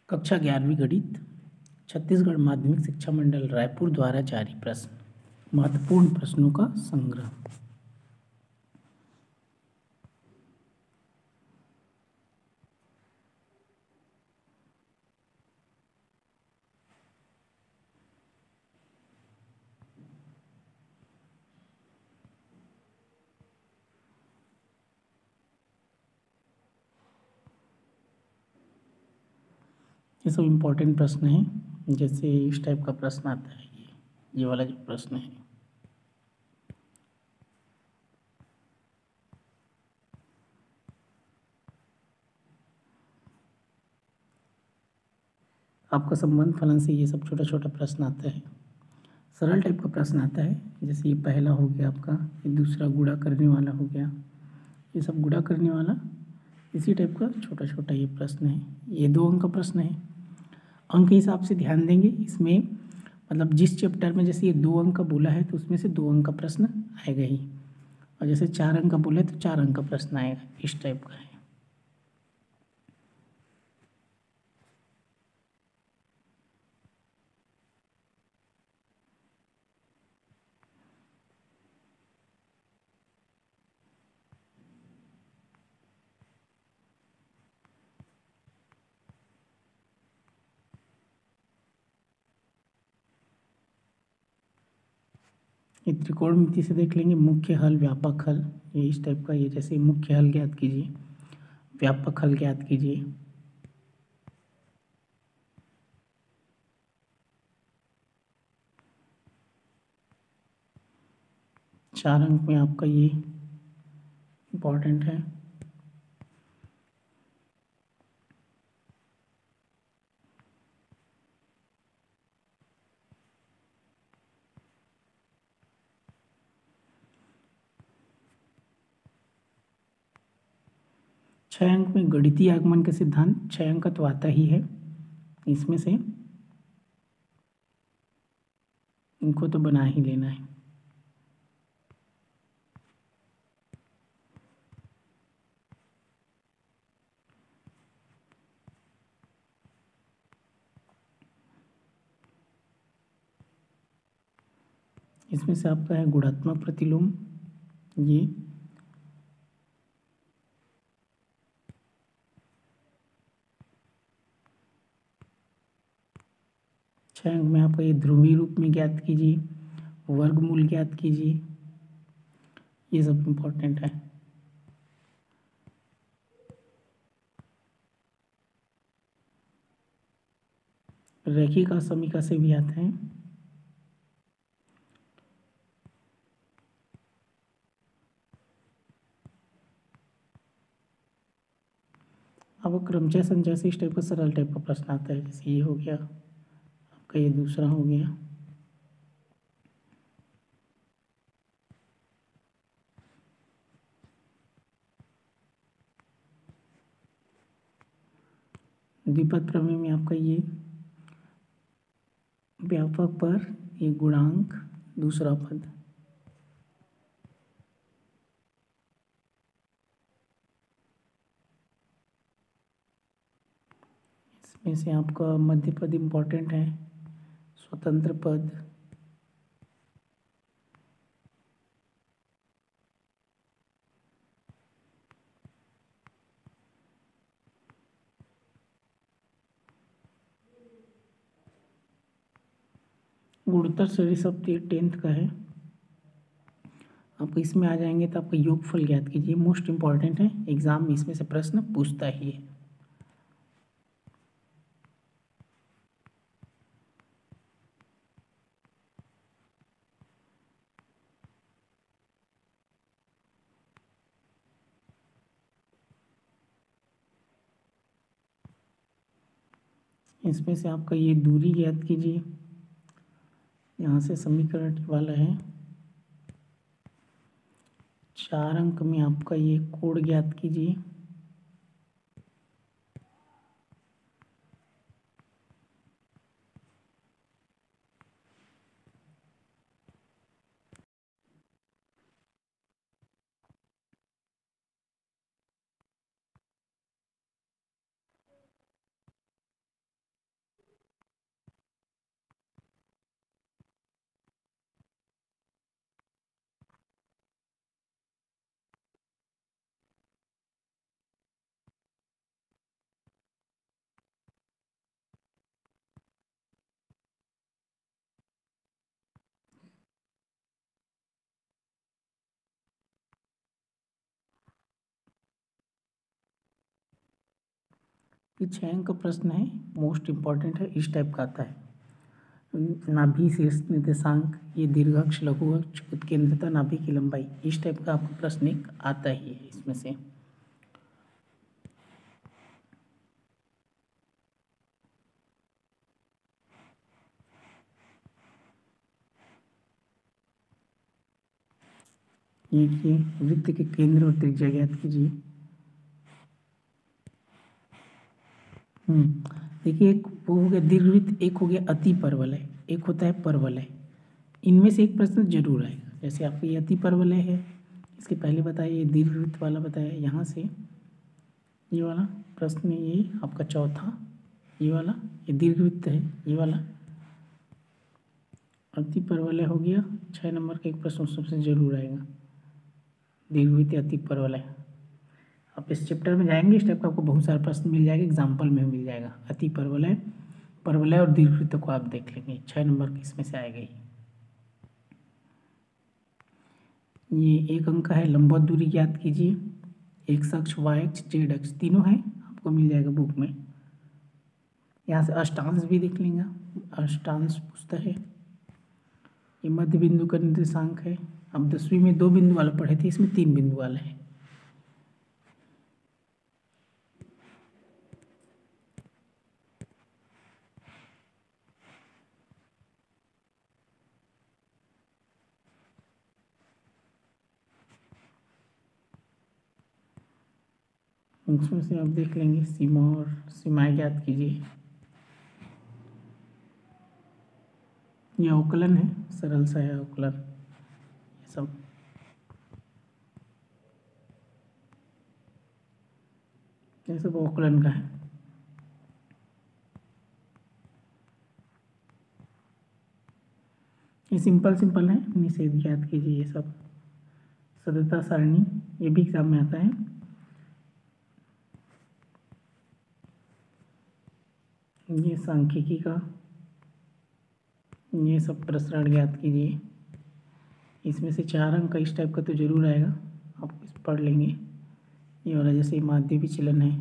कक्षा 11वीं गणित छत्तीसगढ़ माध्यमिक शिक्षा मंडल रायपुर द्वारा जारी प्रश्न महत्वपूर्ण प्रश्नों का संग्रह। ये सब इम्पोर्टेंट प्रश्न हैं। जैसे इस टाइप का प्रश्न आता है, ये वाला जो प्रश्न है, आपका संबंध फलन से, ये सब छोटा छोटा प्रश्न आता है। सरल टाइप का प्रश्न आता है, जैसे ये पहला हो गया आपका, ये दूसरा गुणा करने वाला हो गया, ये सब गुणा करने वाला, इसी टाइप का छोटा छोटा ये प्रश्न है। ये 2 अंक का प्रश्न है। अंक के हिसाब से ध्यान देंगे इसमें, मतलब जिस चैप्टर में जैसे ये 2 अंक का बोला है तो उसमें से 2 अंक का प्रश्न आएगा ही, और जैसे 4 अंक का बोला है तो 4 अंक का प्रश्न आएगा। इस टाइप का है। ये त्रिकोणमिति से देख लेंगे, मुख्य हल, व्यापक हल, ये इस टाइप का। ये जैसे मुख्य हल ज्ञात कीजिए, व्यापक हल ज्ञात कीजिए। चार अंक में आपका ये इम्पोर्टेंट है। छह अंक में गणितीय आगमन का सिद्धांत, 6 अंक तो आता ही है। इसमें से इनको तो बना ही लेना है। इसमें से आपका है गुणात्मक प्रतिलोम, ये 6 अंक में आपका ये ध्रुवीय रूप में ज्ञात कीजिए, वर्गमूल ज्ञात कीजिए, ये सब इम्पोर्टेंट है। रैखिक असमीका से भी आते हैं। अब क्रमचय संचय से इस टाइप का सरल टाइप का प्रश्न आता है, जैसे ये हो गया आपका, ये दूसरा हो गया। द्विपद प्रमेय में आपका ये व्यापक पर ये गुणांक, दूसरा पद। इसमें से आपका मध्य पद इम्पोर्टेंट है, स्वतंत्र पद, गुणोत्तर श्रेणी शब्द, ये 10th का है। आप इसमें आ जाएंगे तो आपका योगफल ज्ञात कीजिए, मोस्ट इम्पॉर्टेंट है, एग्जाम में इसमें से प्रश्न पूछता ही है। इसमें से आपका ये दूरी ज्ञात कीजिए, यहाँ से समीकरण वाला है। 4 अंक में आपका ये कोण ज्ञात कीजिए। ये 6 अंक का प्रश्न है, मोस्ट इम्पॉर्टेंट है, इस टाइप का आता है। नाभि शीर्ष निर्देशांक, ये दीर्घाक्ष लघुअक्ष उत्केंद्रता नाभि की लंबाई, इस टाइप का आपका प्रश्न एक आता ही है इसमें से। ये वृत्त के केंद्र और त्रिज्या ज्ञात कीजिए। देखिए, एक वो हो गया दीर्घवृत्त, एक हो गया अति परवलय, एक होता है परवलय। इनमें से एक प्रश्न जरूर आएगा। जैसे आपको ये अति परवलय है, इसके पहले बताया, ये दीर्घवृत्त वाला बताया, यहाँ से ये वाला प्रश्न, ये आपका चौथा, ये वाला ये दीर्घवृत्त है, ये वाला अति परवलय हो गया। 6 नंबर का एक प्रश्न सबसे जरूर आएगा, दीर्घवृत्त अति परवलय। आप इस चैप्टर में जाएंगे, इस टाइप का आपको बहुत सारे प्रश्न मिल जाएगा, एग्जाम्पल में मिल जाएगा। अति परवलय, परवलय और दीर्घवृत्त को आप देख लेंगे, 6 नंबर की इसमें से आएगा ही। ये 1 अंक का है, लंबवत दूरी ज्ञात कीजिए। एक्स अक्ष, वाई अक्ष, जेड अक्ष तीनों है, आपको मिल जाएगा बुक में। यहाँ से अष्टांश भी देख लेंगे, अष्टांश पूछता है। ये मध्य बिंदु का निर्देशांक है। अब 10वीं में 2 बिंदु वाला पढ़े थे, इसमें 3 बिंदु वाला है। इसमें से आप देख लेंगे, सीमा और सीमाएं ज्ञात कीजिए। यह अवकलन है, सरल सा है अवकलन, ये सब ये सब अवकलन का है। ये सिंपल सिंपल है, निषेध ज्ञात कीजिए। ये सब सदस्यता सारणी, ये भी एग्जाम में आता है। ये सांख्यिकी का, ये सब प्रसरण ज्ञात कीजिए। इसमें से 4 अंक का इस टाइप का तो जरूर आएगा, आप इस पढ़ लेंगे। ये वाला जैसे माध्य विचलन है,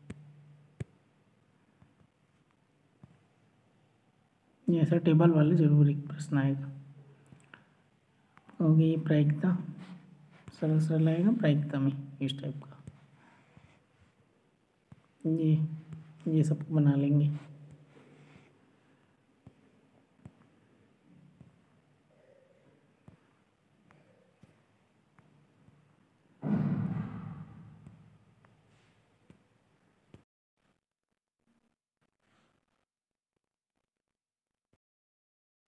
ये ऐसा टेबल वाला जरूर एक प्रश्न आएगा। होगी ये प्रायिकता, सरल सरल आएगा प्रायिकता में, इस टाइप का। ये सब बना लेंगे।